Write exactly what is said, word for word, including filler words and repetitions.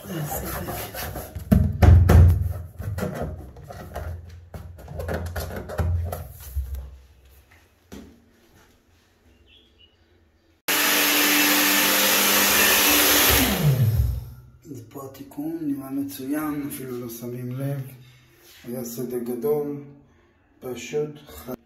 זה פה התיקון, נראה מצוין, אפילו לא שמים לב. היה שדה גדול, פשוט חד.